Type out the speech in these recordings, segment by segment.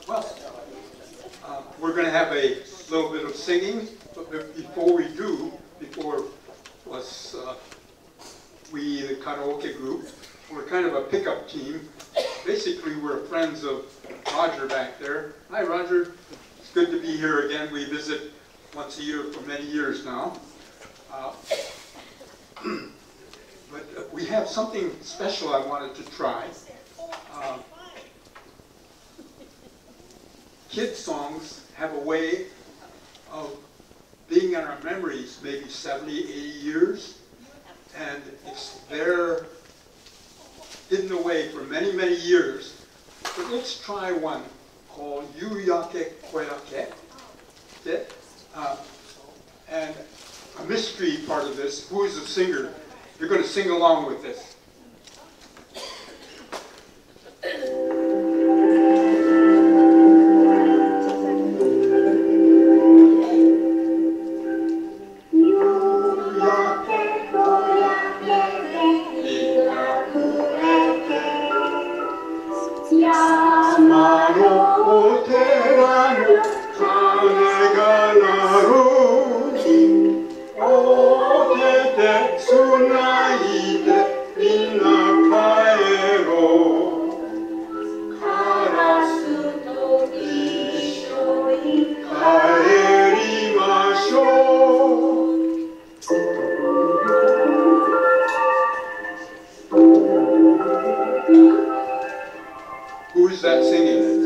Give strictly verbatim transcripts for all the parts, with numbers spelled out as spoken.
Well, uh, we're going to have a little bit of singing, but before we do, before us, uh, we, the Karaoke group, we're kind of a pickup team. Basically, we're friends of Roger back there. Hi, Roger. It's good to be here again. We visit once a year for many years now. Uh, but uh, we have something special I wanted to try. Uh, Kid songs have a way of being in our memories maybe seventy, eighty years, and it's there hidden away for many, many years. But let's try one called Yuyake Karaoke. Uh, and a mystery part of this, who is the singer? You're going to sing along with this. Who is that singing?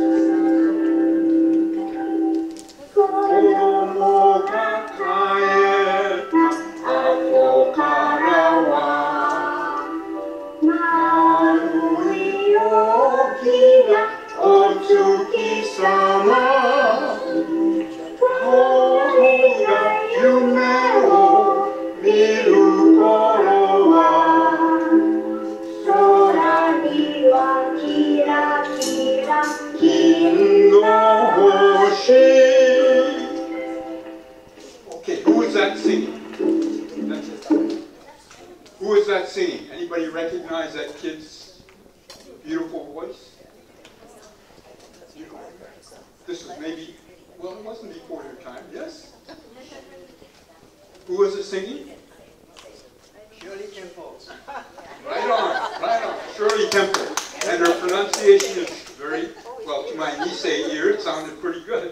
Okay, who is that singing? That's it. Who is that singing? Anybody recognize that kid's beautiful voice? This is maybe, well, it wasn't before your time, yes? Who was it singing? Shirley Temple. Right on, right on. Shirley Temple. And her pronunciation is very, well, to my Nisei ear, it sounded pretty good.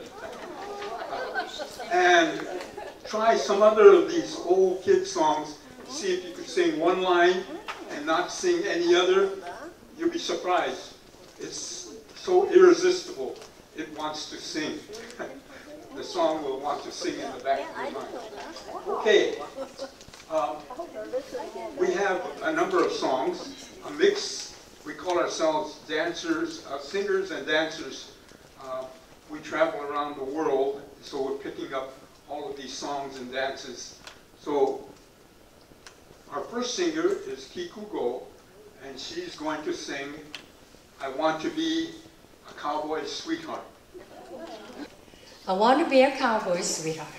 And try some other of these old kid songs. See if you could sing one line and not sing any other. You'll be surprised. It's so irresistible. It wants to sing. The song will want to sing in the back of your mind. Okay. Um, we have a number of songs, a mix. We call ourselves dancers, uh, singers and dancers. Uh, we travel around the world, so we're picking up all of these songs and dances. So our first singer is Kikugo, and she's going to sing I Want to Be a Cowboy Sweetheart. I want to be a cowboy sweetheart.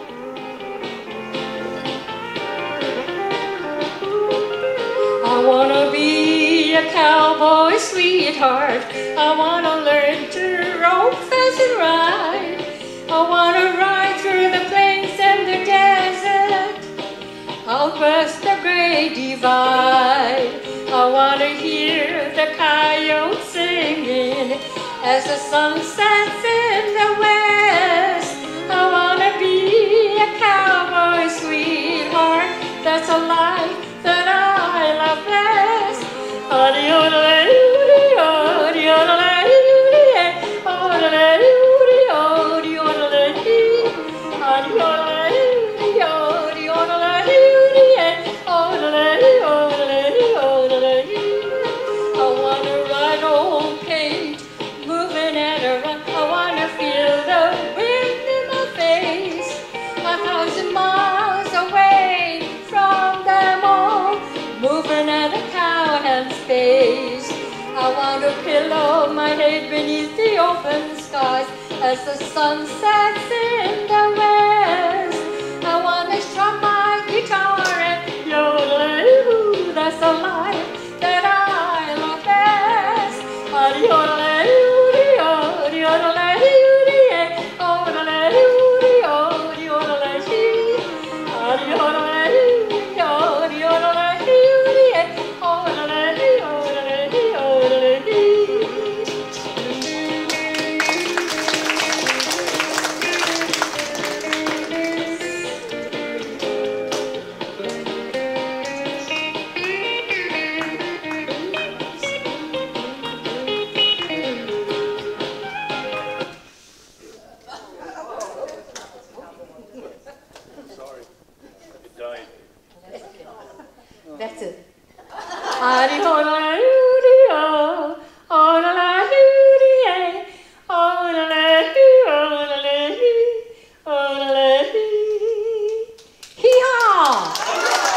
I want to be a cowboy sweetheart. I want to learn to rope, fence, and ride. I want to ride through the plains and the desert, out west the Great Divide. I want to hear the coyotes singing as the sun sets in the west. I want to be a cowboy sweetheart. That's a life that I love best. I want to ride on page, moving at a run. I want to feel the wind in my face, a thousand miles away from them all, moving at a cowhand's pace. I want to pillow my head beneath the open skies as the sun sets in the west. I want to strum my guitar and yodel, that's the life that I love best. Yodel, yodel, yodel. ありほらゆりよ、おららゆりえ、おららゆり、おららゆり、おららゆり。ヒーハー!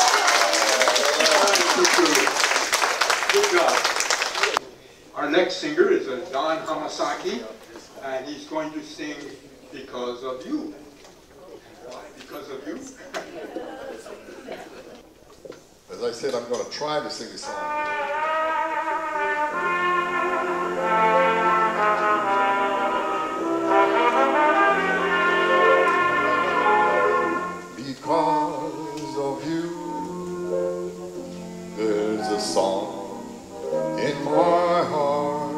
Good job. Our next singer is uh, Don Hamasaki, and he's going to sing Because of You. Why because of you? As I said, I'm going to try to sing a song. Because of you, there's a song in my heart.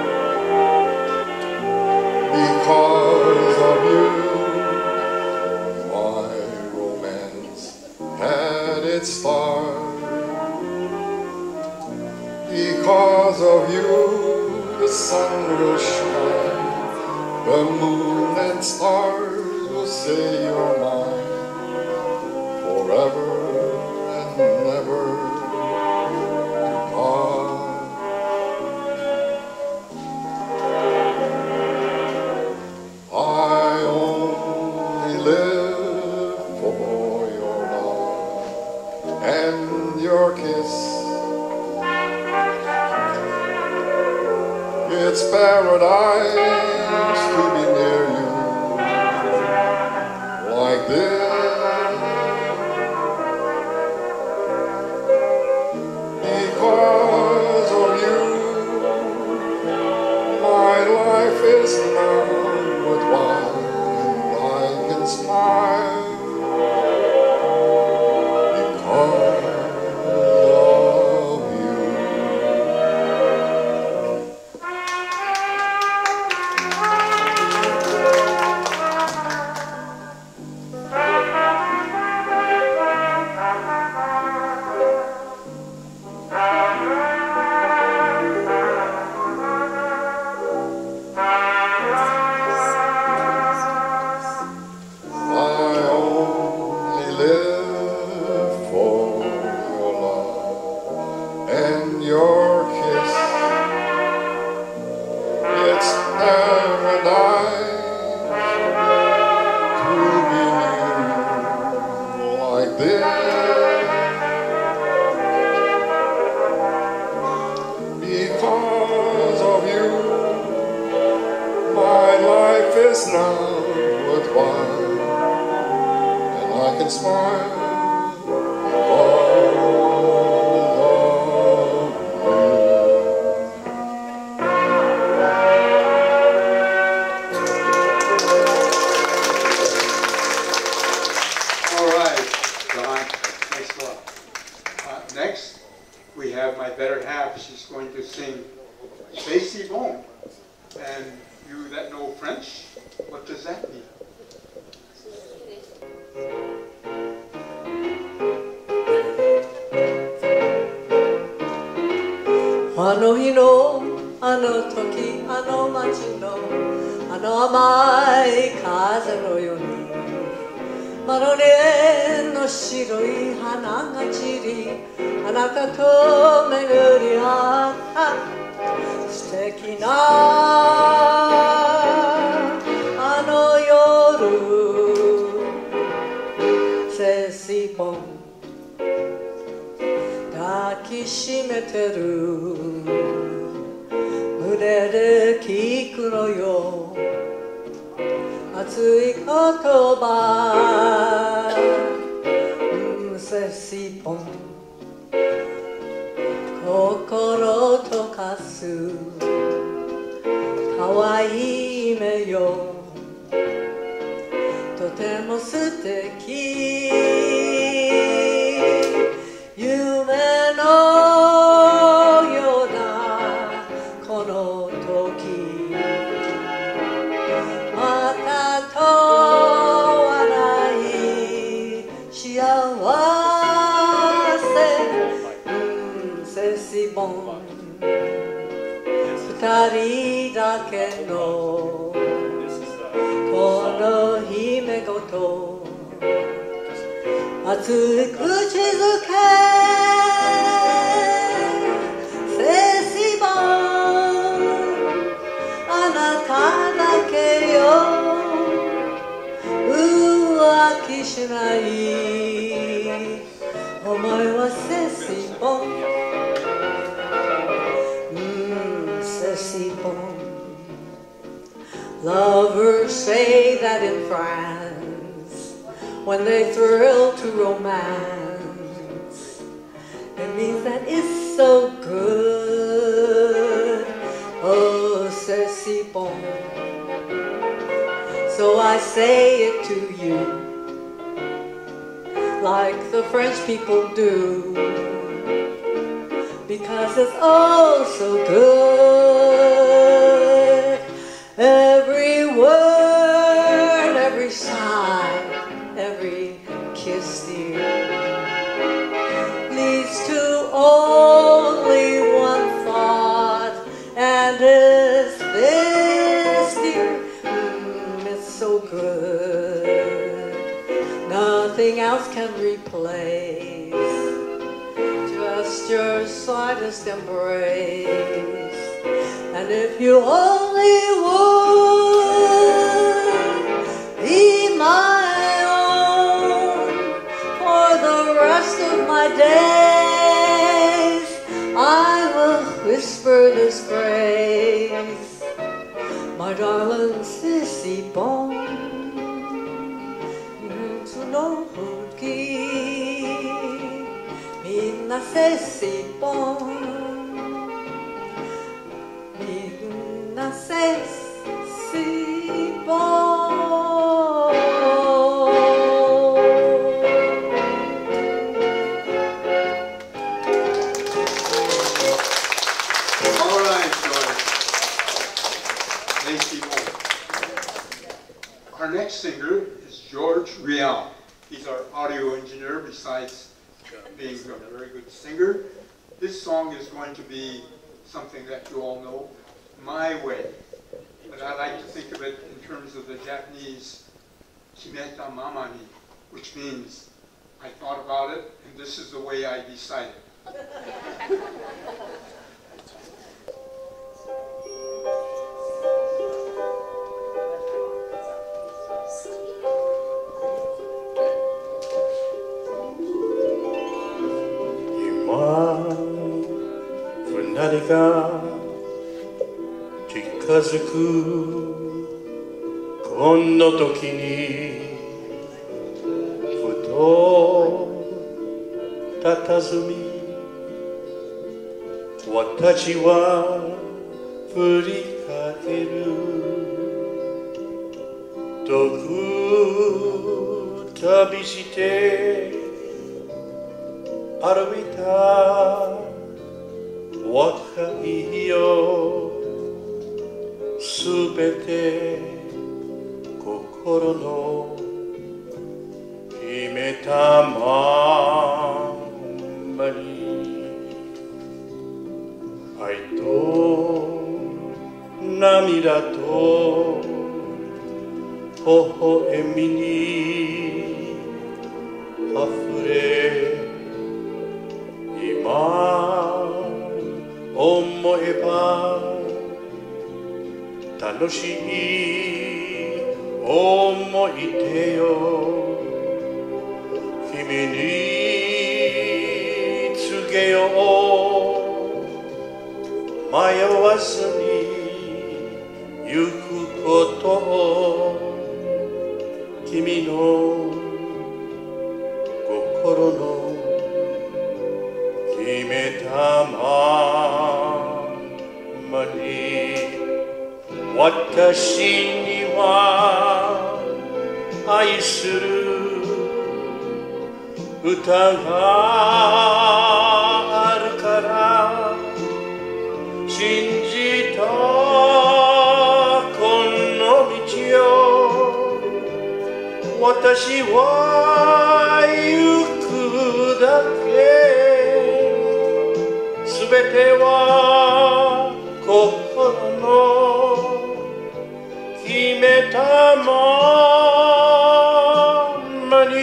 Because of you, my romance had its start. Because of you, the sun will shine, the moon and stars will say you're mine forever and never to part. I only live for your love and your kiss. It's paradise to be near you like this. Because of you, my life is now worthwhile, and I can smile. Because of you. Because of you, my life is now worthwhile, and I can smile because of you. All right, John, thanks a lot. Uh, next, we have my better half. She's going to sing C'est bon. And you that know French, what does that mean? あの日のあの時あの街のあの甘い風のようにマロネの白い花が散りあなたと巡り合った素敵なあの夜セシポン抱きしめてる胸で聞くのよ熱い言葉セシポン心溶かす可愛い目よとても素敵夢のようなこの時またと笑い幸せセシボン二人だけのこの姫ごと熱い口づけ気しないお前はセシボンうんセシボン Lovers say that in France when they thrill to romance it means that it's so good oh ceci bon so I say it to you like the French people do because it's oh so good every word every sigh every kiss dear leads to only one thought and it's this dear mm, it's so good nothing else can replace just your slightest embrace and if you only would be my own for the rest of my days I will whisper this phrase my darling sissy bone to know minna sissy bone minna sissy bone All right, George. Thank you. Our next singer is George Rial. He's our audio engineer besides being a very good singer. This song is going to be something that you all know, My Way. But I like to think of it in terms of the Japanese Kimeta Mama ni, which means I thought about it and this is the way I decided. 何か近づくこの時にふと佇み私は振り返る遠く旅して歩いた若いよすべて心の決めたまんまに愛と涙と微笑みにあふれ今思えば楽しい思い出よ君に告げよう迷わずに行くことを君の心の決めたままに私には愛する歌があるから信じたこの道を私は行くだけすべては心の決めたままに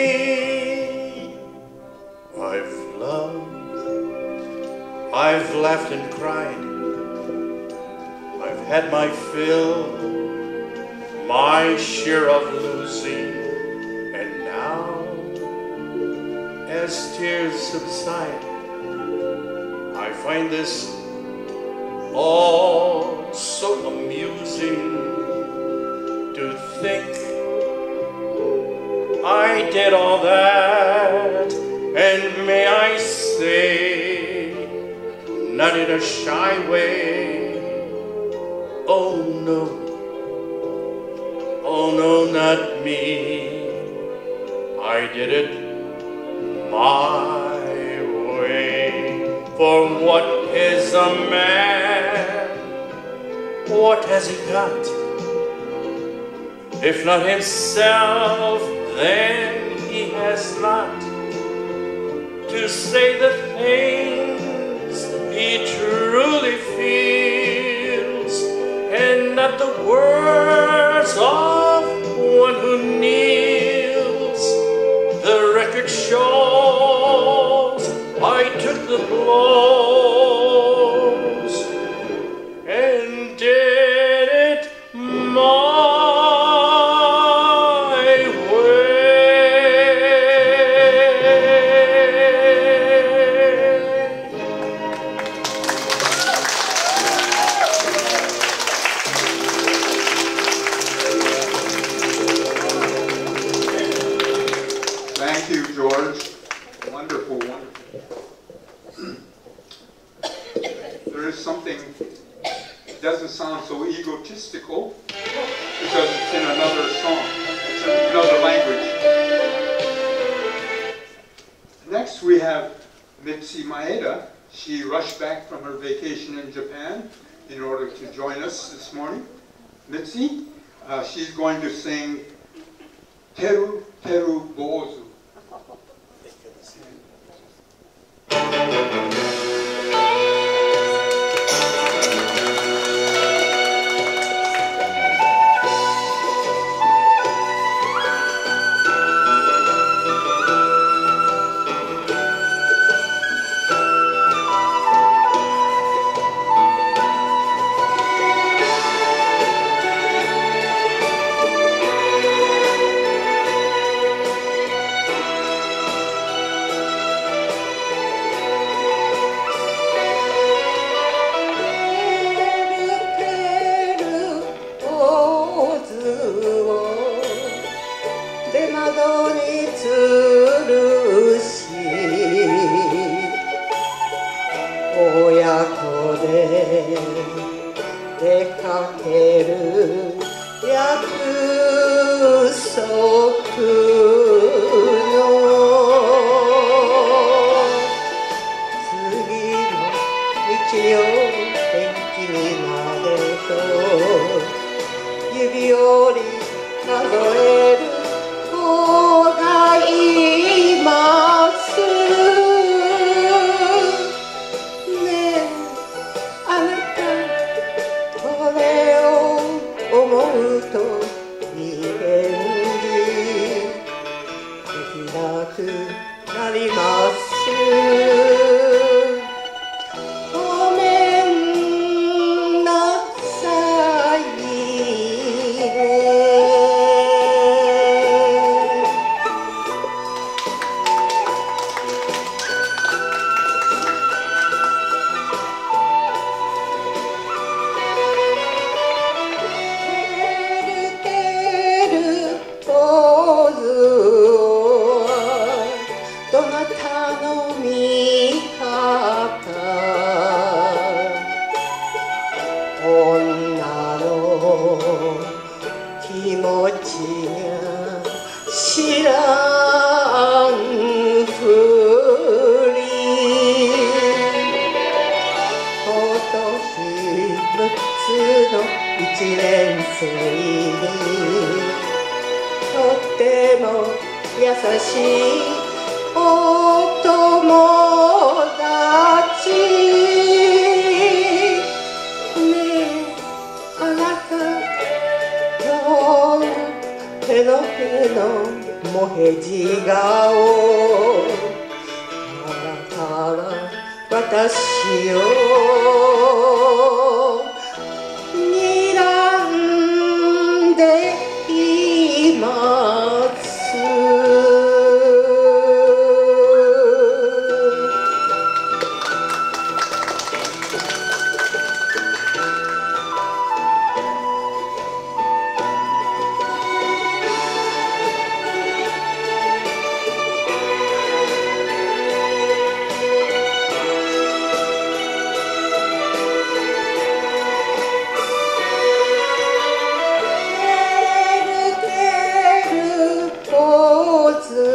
I've loved, I've laughed and cried, I've had my fill, my share of losing, and now as tears subside, I find this all so amusing to think I did all that, and may I say, not in a shy way. Oh no, oh no, not me. I did it my way. For what is a man? What has he got? If not himself, then he has not to say the things he truly feels, and not the words of one who kneels. The record shows I took the blows and did it my sound so egotistical because it's in another song, it's in another language. Next we have Mitzi Maeda. She rushed back from her vacation in Japan in order to join us this morning. Mitzi, uh, she's going to sing Teru Teru Bozu.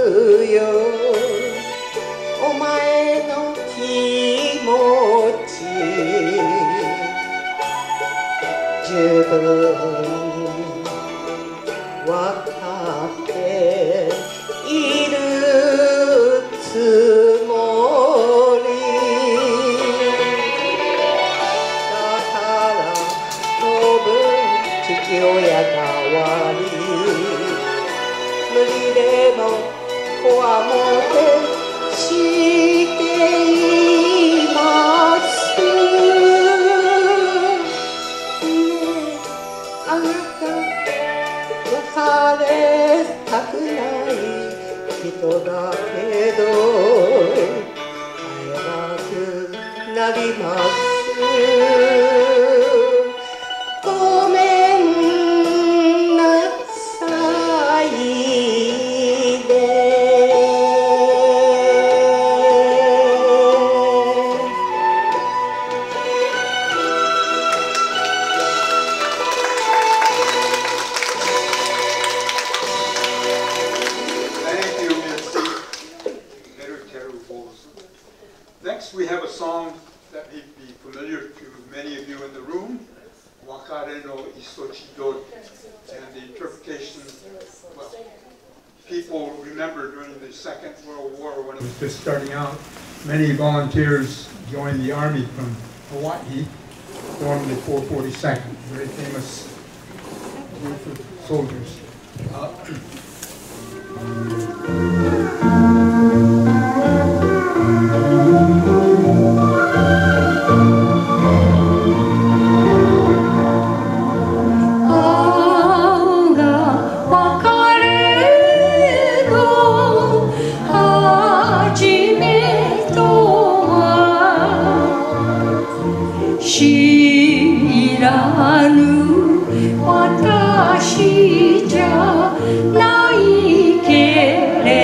よお前の気持ち十分分かっているつもりだから当分父親代わり無理でもこわもてしていますねえあなた別れたくない人だけど会えなくなりますごめんなさいね Next, we have a song that may be familiar to many of you in the room, Wakare no Isochidori. And the interpretation, well, people remember during the Second World War when it was just starting out, many volunteers joined the army from Hawaii, formed the four forty-second, very famous group of soldiers. Uh, 知らぬ私じゃないけれ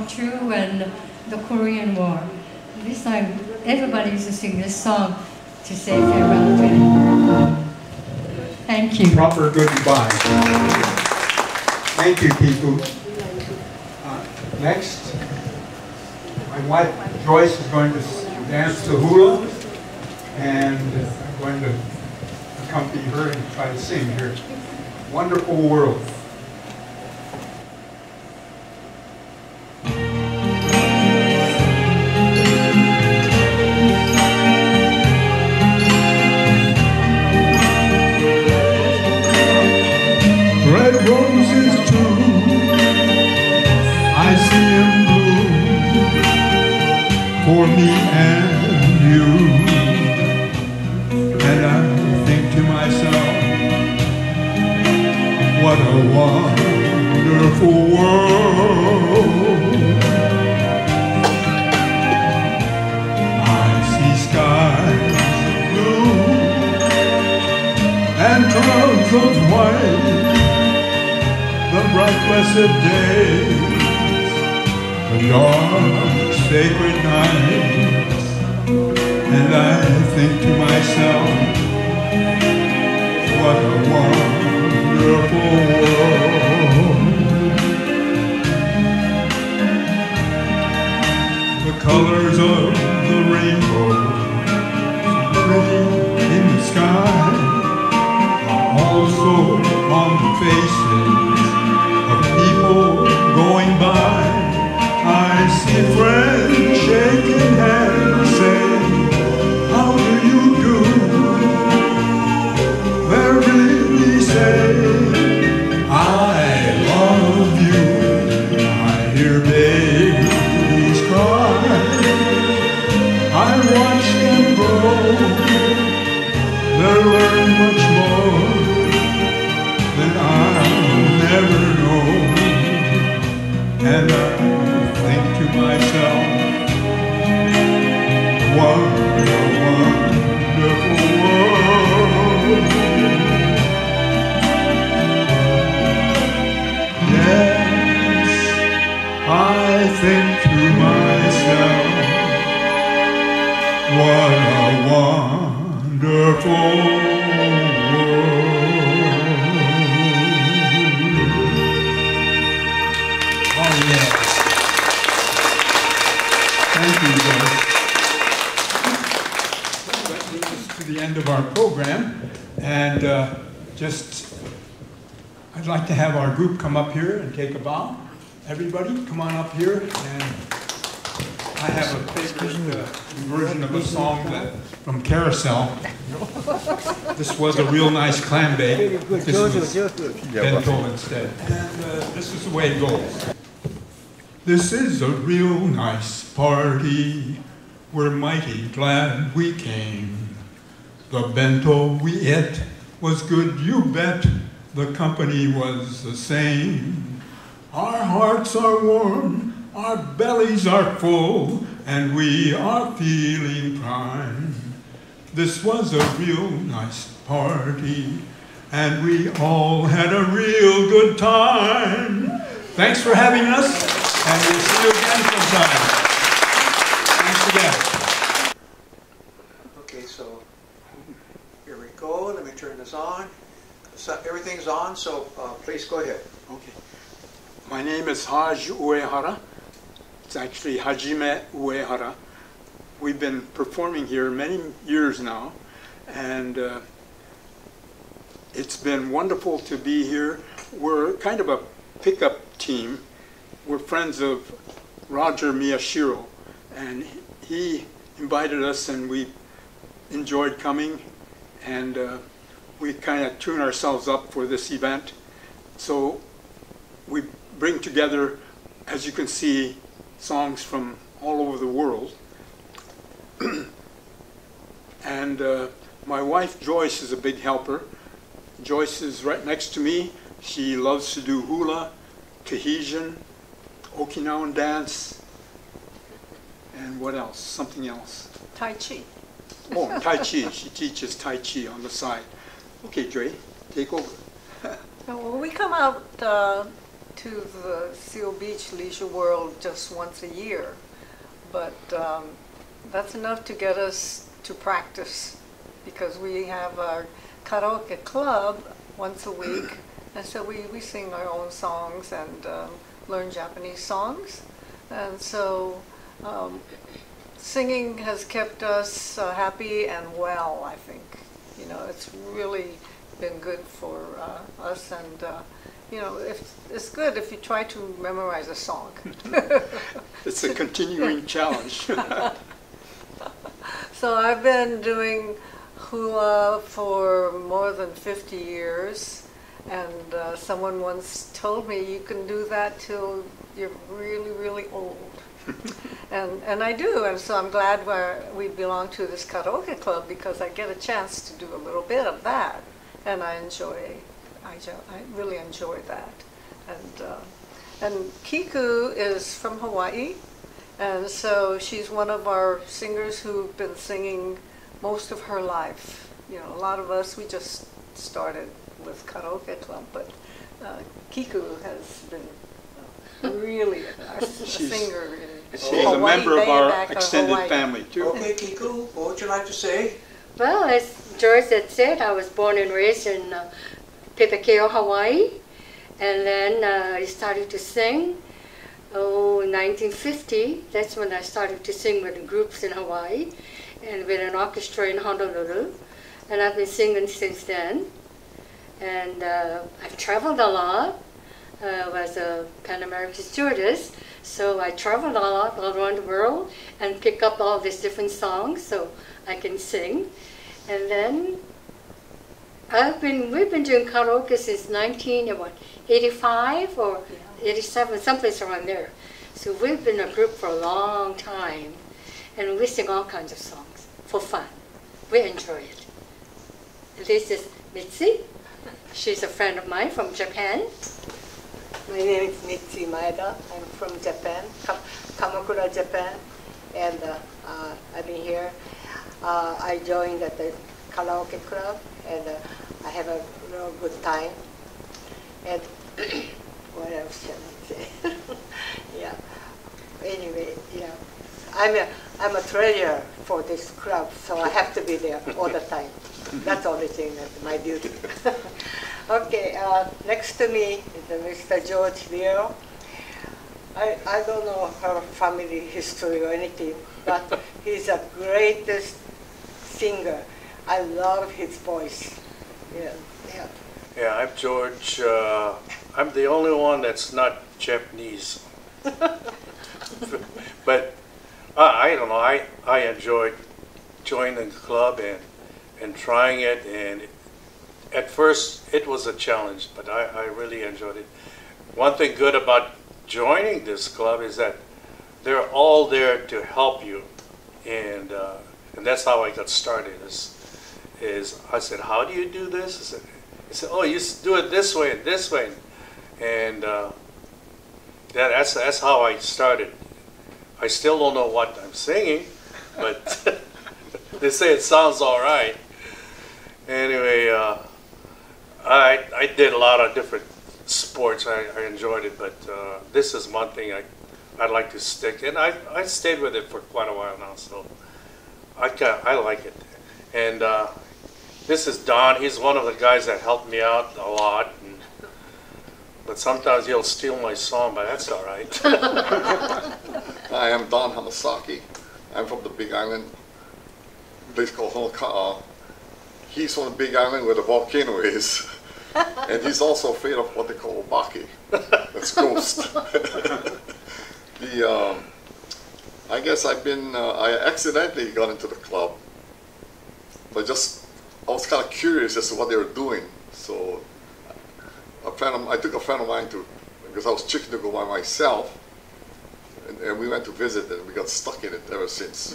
True and the Korean War. This time, everybody used to sing this song to say farewell to him. Thank you. Proper goodbye. Thank you, Kiku. Uh, next, my wife Joyce is going to dance the hula, and I'm going to accompany her and try to sing her Wonderful World. Red roses too, I see them bloom for me and you. And I think to myself, what a wonderful world. I see skies of blue and clouds of white, the bright blessed days, the dark sacred nights. And I think to myself, what a wonderful world. The colors of the rainbow, so pretty in the sky, are also on the faces of people going by. I see friends shaking hands, saying, how do you do? They're really saying, I love you. I hear babies cry, I watch them grow. They'll learn much more than I'll never know. And I think to myself, what a wonderful world. Yes, I think to myself, what a wonderful world. Oh, yes. Thank you, guys. That brings us to the end of our program, and uh, just, I'd like to have our group come up here and take a bow. Everybody, come on up here, and I have a favorite uh, version of a song that, from Carousel. This was a real nice clam bake. This was bento instead. And uh, this is the way it goes. This is a real nice party. We're mighty glad we came. The bento we ate was good, you bet. The company was the same. Our hearts are warm, our bellies are full, and we are feeling prime. This was a real nice party, and we all had a real good time. Thanks for having us, and we'll see you again sometime. Thanks again. Okay, so here we go. Let me turn this on. So everything's on, so uh, please go ahead. Okay. My name is Haj Uehara. It's actually Hajime Uehara. We've been performing here many years now, and uh, it's been wonderful to be here. We're kind of a pickup team. We're friends of Roger Miyashiro, and he invited us, and we enjoyed coming, and uh, we kind of tune ourselves up for this event. So we bring together, as you can see, songs from all over the world. And uh, my wife Joyce is a big helper. Joyce is right next to me. She loves to do hula, Tahitian, Okinawan dance, and what else? Something else. Tai Chi. Oh, Tai Chi. She teaches Tai Chi on the side. Okay, Joy, take over. So when we come out uh, to the Seal Beach Leisure World just once a year, but um, that's enough to get us to practice, because we have our karaoke club once a week, and so we, we sing our own songs and um, learn Japanese songs. And so um, singing has kept us uh, happy and well, I think. You know, it's really been good for uh, us, and uh, you know, if, it's good if you try to memorize a song. It's a continuing challenge. So I've been doing hula for more than fifty years, and uh, someone once told me you can do that till you're really, really old. and and I do, and so I'm glad we're, we belong to this karaoke club, because I get a chance to do a little bit of that, and I enjoy, I, I really enjoy that. And uh, and Kiku is from Hawaii, and so she's one of our singers who've been singing most of her life. You know, a lot of us, we just started with karaoke club, but uh, Kiku has been uh, really a, a singer in She's Hawaii, a member of our back extended Hawaii. family, too. Okay, Kiku, what would you like to say? Well, as George had said, I was born and raised in uh, Pepekeo, Hawaii, and then uh, I started to sing. Oh, in nineteen fifty, that's when I started to sing with groups in Hawaii and with an orchestra in Honolulu, and I've been singing since then. And uh, I've traveled a lot. Uh, I was a Pan American stewardess, so I traveled a lot all around the world and pick up all these different songs so I can sing. And then I've been we've been doing karaoke since nineteen what eighty-five or eighty-seven, someplace around there. So we've been a group for a long time, and we sing all kinds of songs for fun. We enjoy it. This is Mitzi. She's a friend of mine from Japan. My name is Mitzi Maeda. I'm from Japan, Kam Kamakura, Japan, and uh, uh, I've been here. Uh, I joined at the karaoke club, and uh, I have a real good time. And what else can I say? Yeah. Anyway, yeah, I'm a I'm a treasurer for this club, so I have to be there all the time. That's the only thing that's my duty. Okay, uh, next to me is uh, Mister George Leo. I, I don't know her family history or anything, but he's the greatest singer. I love his voice. Yeah, yeah. Yeah, I'm George. Uh, I'm the only one that's not Japanese. But uh, I don't know. I I enjoyed joining the club and and trying it. And at first it was a challenge, but I, I really enjoyed it. One thing good about joining this club is that they're all there to help you, and uh, and that's how I got started. Is is I said, how do you do this? I said, I said, oh, you do it this way and this way, and uh, that, that's that's how I started. I still don't know what I'm singing, but they say it sounds all right. Anyway, uh, I I did a lot of different sports. I, I enjoyed it, but uh, this is one thing I I'd like to stick, and I I stayed with it for quite a while now, so I ca I like it. And uh, this is Don. He's one of the guys that helped me out a lot. And, but sometimes he'll steal my song, but that's all right. I am Don Hamasaki. I'm from the Big Island, place called Honoka'a. He's from the Big Island where the volcano is. And he's also afraid of what they call obake. That's ghost. the, um, I guess I've been, uh, I accidentally got into the club. But just, I was kind of curious as to what they were doing. So a friend of, I took a friend of mine to, because I was chicken to go by myself. And, and we went to visit and we got stuck in it ever since.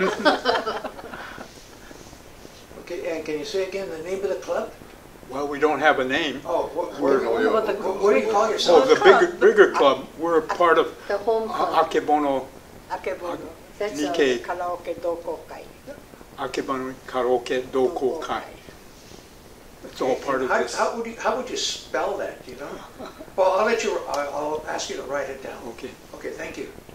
Okay, and can you say again the name of the club? Well, we don't have a name. Oh, what, We're- what, we're- what, what, what do you call Oh, yourself? the bigger, bigger club. We're a part of The home club. Akebono, Akebono. That's Nikkei. Karaoke Dokokai. Akebono Karaoke Dokokai. It's all part of How, this. how would you how would you spell that? Do you know? Well, I'll let you. I'll, I'll ask you to write it down. Okay. Okay. Thank you.